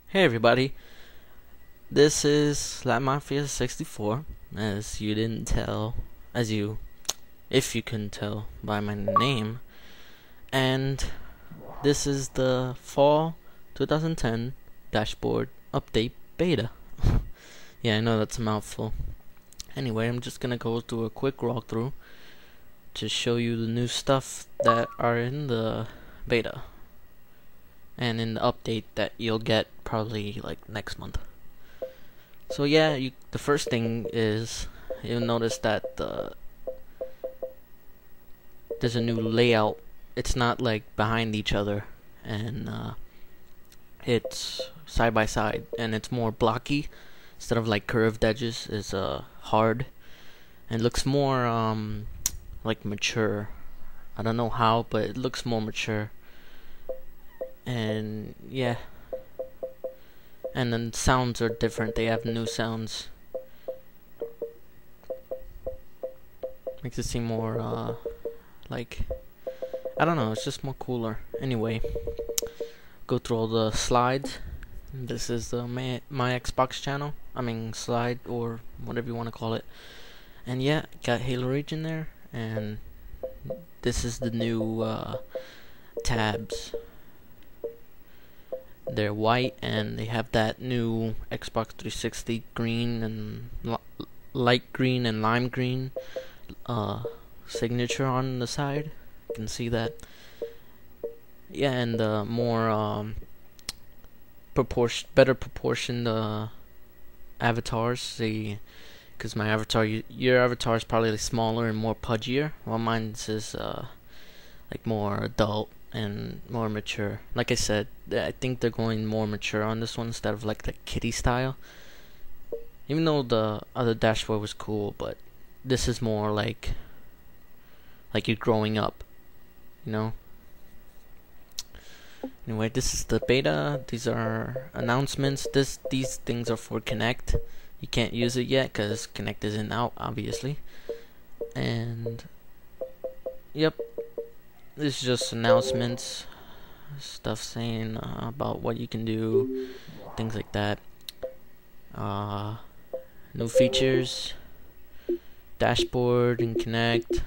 Hey everybody, this is Slap Mafia 64. As you didn't tell, if you couldn't tell by my name, and this is the fall 2010 dashboard update beta. Yeah, I know that's a mouthful. Anyway, I'm just gonna go through a quick walkthrough to show you the new stuff that are in the beta and in the update that you'll get probably like next month. So yeah, the first thing is you'll notice that there's a new layout. It's not like behind each other, and it's side by side, and it's more blocky instead of like curved edges. Is hard and looks more like mature. I don't know how, but it looks more mature. And yeah, and then sounds are different. They have new sounds. Makes it seem more like, I don't know, it's just more cooler. Anyway, go through all the slides. This is the my Xbox channel. I mean slide, or whatever you want to call it. And yeah, got Halo Reach in there, and this is the new tabs. They're white, and they have that new Xbox 360 green and light green and lime green signature on the side. You can see that. Yeah, and more better proportioned avatars. See, because my avatar, your avatar is probably smaller and more pudgier, while mine is like more adult and more mature. Like I said, I think they're going more mature on this one instead of like the kiddie style. Even though the other dashboard was cool, but this is more like you're growing up, you know. Anyway, this is the beta. These are announcements. These things are for Kinect. You can't use it yet because Kinect isn't out, obviously. And yep, this is just announcements, stuff saying about what you can do, things like that. New features, dashboard and Kinect,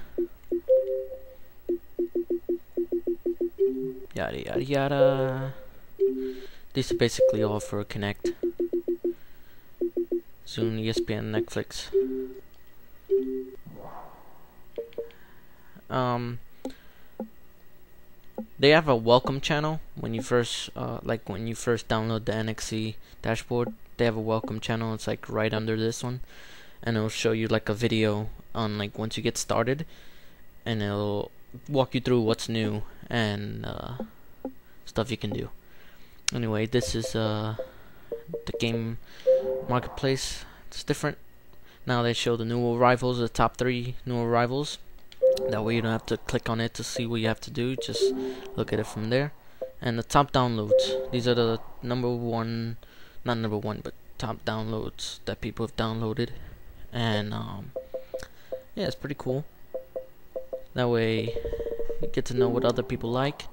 yada yada yada. These are basically all for Kinect. Zune, ESPN, Netflix. They have a welcome channel when you first download the NXC dashboard. They have a welcome channel. It's like right under this one, and it'll show you like a video on like once you get started, and it'll walk you through what's new and stuff you can do. Anyway, this is the game marketplace. It's different. Now they show the new arrivals, the top 3 new arrivals. That way you don't have to click on it to see what you have to do. Just look at it from there. And the top downloads. These are the not number one, but top downloads that people have downloaded. And yeah, it's pretty cool. That way you get to know what other people like.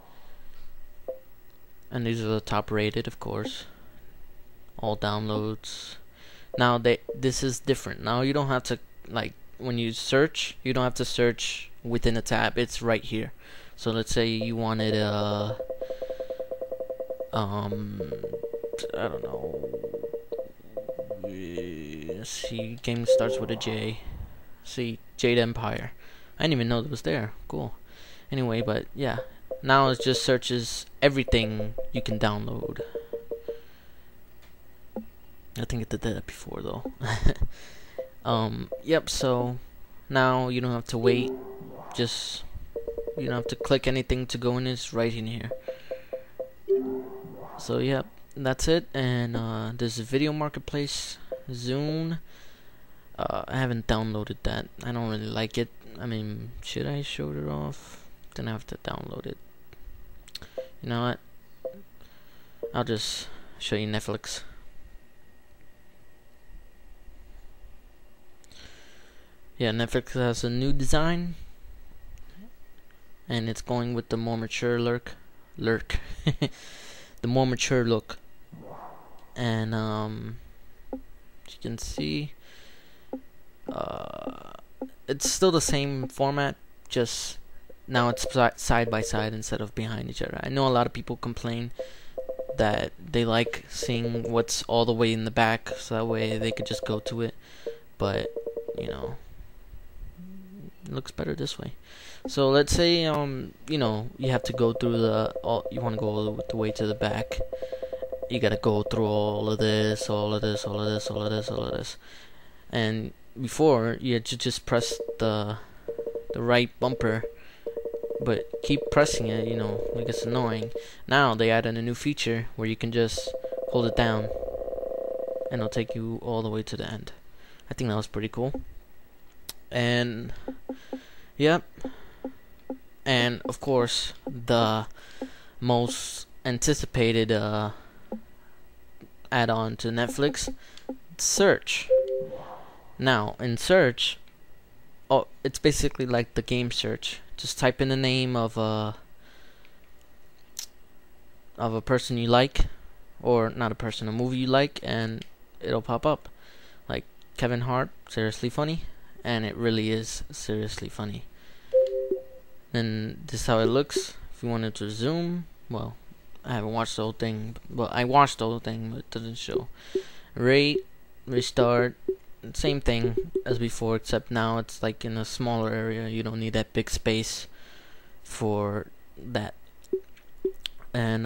And these are the top rated, of course. All downloads. Now this is different. Now you don't have to, like, when you search, you don't have to search within a tab. It's right here. So let's say you wanted I don't know. Let's see, game starts with a J. See, Jade Empire. I didn't even know it was there. Cool. Anyway, but yeah. Now it just searches everything you can download. I think it did that before though. Yep, so now you don't have to wait. Just, you don't have to click anything to go in. It's right in here. So yep, that's it. And there's a video marketplace, Zune. I haven't downloaded that. I don't really like it. I mean, should I show it off? Then I have to download it. You know what? I'll just show you Netflix. Yeah, Netflix has a new design, and it's going with the more mature the more mature look. and as you can see, it's still the same format, just now it's side by side instead of behind each other. I know a lot of people complain that they like seeing what's all the way in the back, so that way they could just go to it, but you know, it looks better this way. So let's say you know, you have to go through you want to go all the way to the back. You gotta go through all of this, and before you had to just press the right bumper, but keep pressing it, you know, it gets annoying. Now they added a new feature where you can just hold it down and it'll take you all the way to the end. I think that was pretty cool. And yep, and of course the most anticipated add-on to Netflix, Search. Now in Search, it's basically like the game Search. Just type in the name of a person you like, or not a person, a movie you like, and it'll pop up. Like Kevin Hart, seriously funny, and it really is seriously funny. And this is how it looks. If you wanted to zoom, well, I haven't watched the whole thing. Well, I watched the whole thing, but it doesn't show. Rate, restart, same thing as before, except now it's like in a smaller area. You don't need that big space for that. And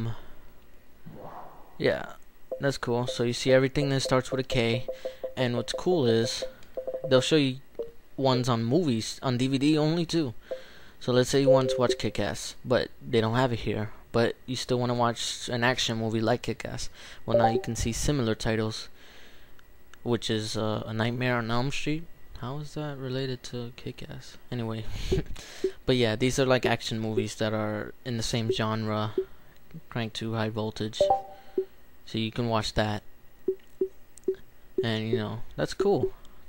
yeah, that's cool. So you see everything that starts with a K, and what's cool is they'll show you ones on movies on DVD only too. So let's say you want to watch Kick-Ass, but they don't have it here, but you still want to watch an action movie like Kick-Ass. Well, now you can see similar titles, which is A Nightmare on Elm Street. How is that related to Kick-Ass? Anyway, but yeah, these are like action movies that are in the same genre, Crank 2, High Voltage. So you can watch that, and you know, that's cool.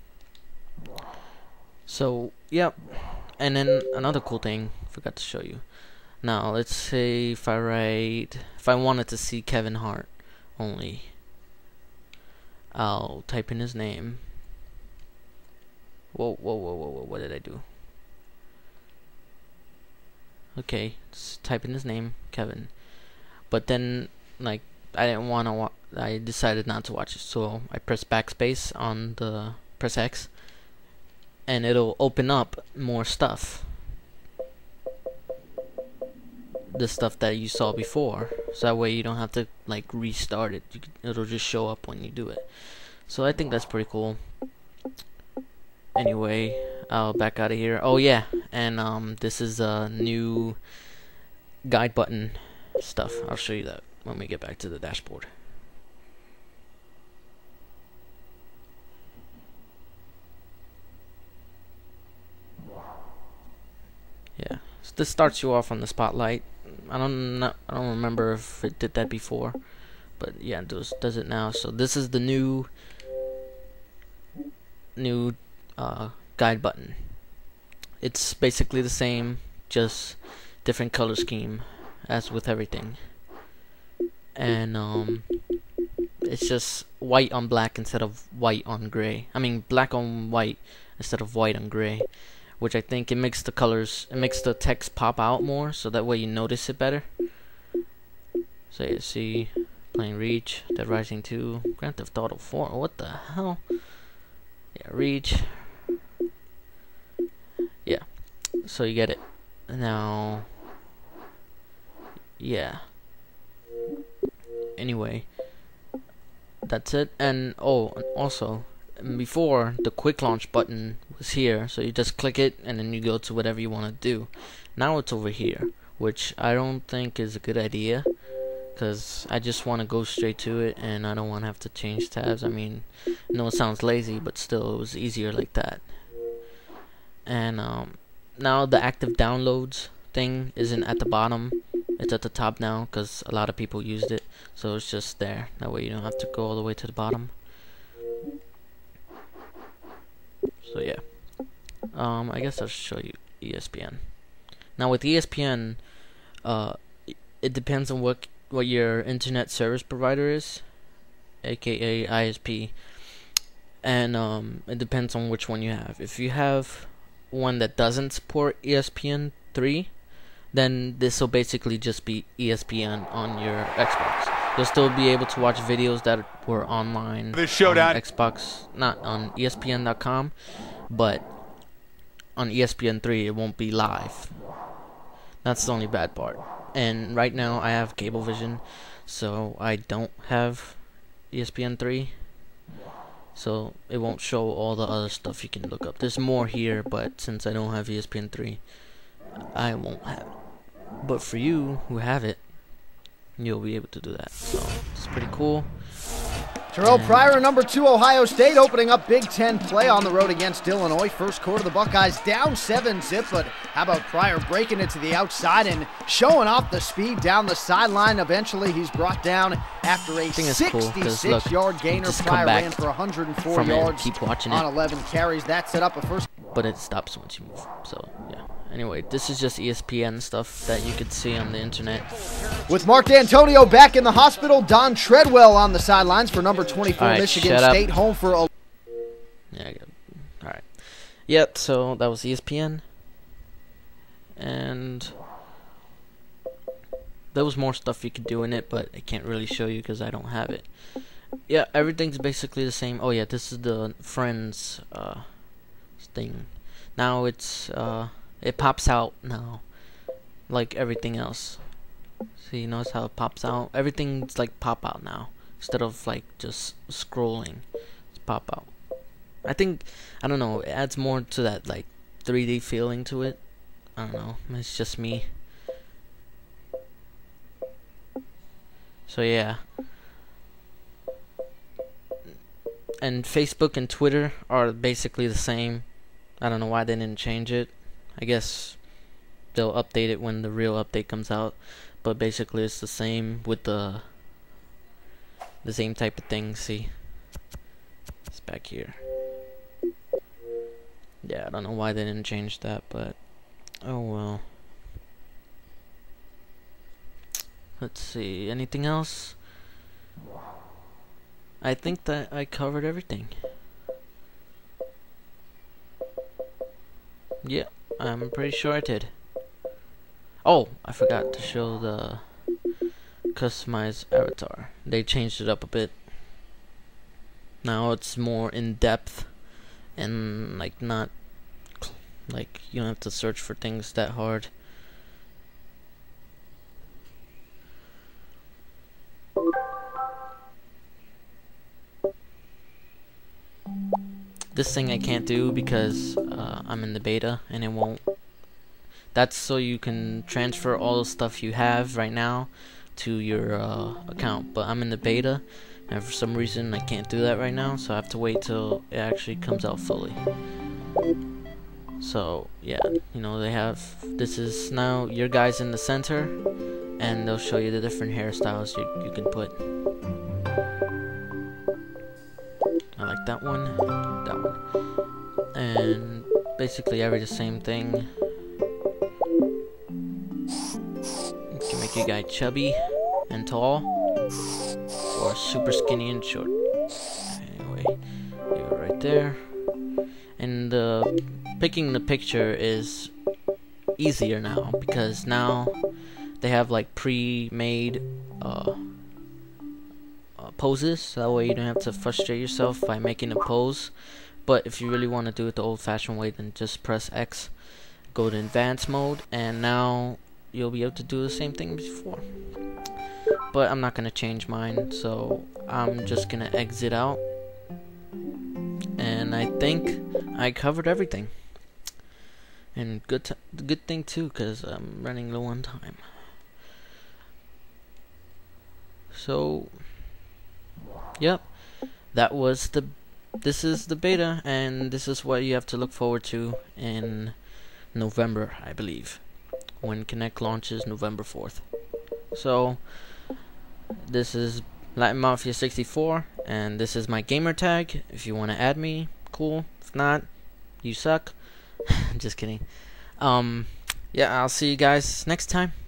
So yep, and then another cool thing, forgot to show you. Now let's say if I wanted to see Kevin Hart only, I'll type in his name. Whoa, what did I do? Okay, just type in his name, Kevin. But then, like, I didn't want to I decided not to watch it, so I press backspace on the, press X, and it'll open up more stuff. The stuff that you saw before, so that way you don't have to like restart it. It'll just show up when you do it. So I think that's pretty cool. Anyway, I'll back out of here. Oh yeah, and this is a new guide button stuff. I'll show you that when we get back to the dashboard. Yeah, so this starts you off on the spotlight. I don't remember if it did that before, but yeah, it does it now. So this is the new guide button. It's basically the same, just different color scheme as with everything, and it's just white on black instead of white on gray. I mean black on white instead of white on gray, which I think it makes the colors, it makes the text pop out more, so that way you notice it better. So you see, playing Reach, Dead Rising 2, Grand Theft Auto 4, what the hell? Yeah, Reach. Yeah, so you get it. Now, yeah. Anyway, that's it. And oh, also, before the quick launch button was here, so you just click it and then you go to whatever you want to do. Now it's over here, which I don't think is a good idea, because I just want to go straight to it and I don't want to have to change tabs. I mean, I know it sounds lazy, but still it was easier like that. And now the active downloads thing isn't at the bottom, it's at the top now, because a lot of people used it, so it's just there. That way you don't have to go all the way to the bottom. So yeah, I guess I'll show you ESPN. Now with ESPN, it depends on what your internet service provider is. aka ISP, and it depends on which one you have. If you have one that doesn't support ESPN 3, then this will basically just be ESPN on your Xbox. You'll still be able to watch videos that were online on Xbox, not on ESPN.com, but on ESPN 3 it won't be live. That's the only bad part. And right now I have Cablevision, so I don't have ESPN 3, so it won't show all the other stuff you can look up. There's more here, but since I don't have ESPN 3, I won't have it. But for you who have it, you'll be able to do that. So it's pretty cool. Terrell Pryor, number 2, Ohio State, opening up Big Ten play on the road against Illinois. First quarter, the Buckeyes down 7-zip, but how about Pryor breaking it to the outside and showing off the speed down the sideline? Eventually, he's brought down after a 66-yard gainer. Pryor ran for 104 yards keep watching on 11 carries. That set up a first. But it stops once you move. So, yeah. Anyway, this is just ESPN stuff that you could see on the internet. With Mark D'Antonio back in the hospital, Don Treadwell on the sidelines for number 24, Michigan State, home for a... Yeah, alright. Yep, so that was ESPN. And there was more stuff you could do in it, but I can't really show you because I don't have it. Yeah, everything's basically the same. Oh yeah, this is the Friends thing. Now it's it pops out now, like everything else. See, you notice how it pops out? Everything's like pop out now, instead of like just scrolling. It's pop out. I think, I don't know, it adds more to that like 3D feeling to it. I don't know, it's just me. So yeah. And Facebook and Twitter are basically the same. I don't know why they didn't change it. I guess they'll update it when the real update comes out. But basically it's the same with the same type of thing. See? It's back here. Yeah, I don't know why they didn't change that, but oh well. Let's see, anything else? I think that I covered everything. Yeah, I'm pretty sure I did. Oh, I forgot to show the customized avatar. They changed it up a bit. Now it's more in depth and like not like you don't have to search for things that hard. This thing I can't do because I'm in the beta and it won't. That's so you can transfer all the stuff you have right now to your account, but I'm in the beta and for some reason I can't do that right now, so I have to wait till it actually comes out fully. So yeah, you know, they have, this is now your guys in the center and they'll show you the different hairstyles you can put. I like that one, and basically every the same thing. You can make your guy chubby and tall, or super skinny and short. Anyway, you're right there, and picking the picture is easier now because now they have like pre-made poses, so that way you don't have to frustrate yourself by making a pose. But if you really want to do it the old-fashioned way, then just press X, go to advanced mode, and now you'll be able to do the same thing before. But I'm not gonna change mine, so I'm just gonna exit out, and I think I covered everything. And good thing too, because I'm running low on time. So yep, that was this is the beta, and this is what you have to look forward to in November, I believe, when Kinect launches November 4th. So this is Latin Mafia 64, and this is my gamer tag. If you want to add me, cool. If not, you suck. Just kidding. Yeah, I'll see you guys next time.